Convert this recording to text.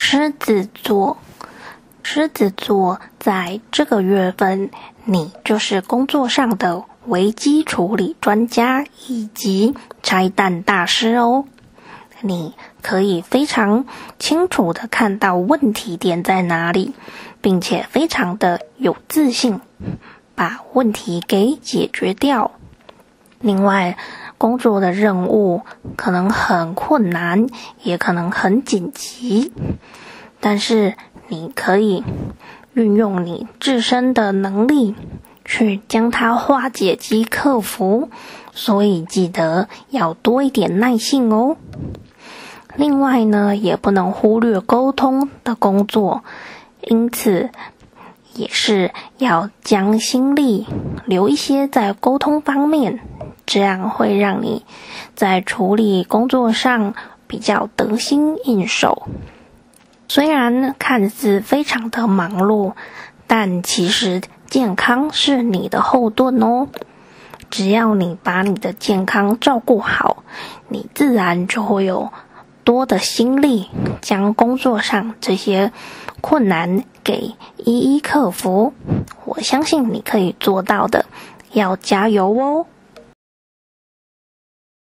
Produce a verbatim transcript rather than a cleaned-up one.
狮子座，狮子座在这个月份，你就是工作上的危机处理专家以及拆弹大师哦。你可以非常清楚地看到问题点在哪里，并且非常的有自信，把问题给解决掉。另外，工作的任务可能很困难，也可能很紧急，但是你可以运用你自身的能力去将它化解及克服，所以记得要多一点耐性哦。另外呢，也不能忽略沟通的工作，因此也是要将心力留一些在沟通方面，这样会让你在处理工作上比较得心应手。虽然看似非常的忙碌，但其实健康是你的后盾哦。只要你把你的健康照顾好，你自然就会有多的心力将工作上这些困难给一一克服。我相信你可以做到的，要加油哦。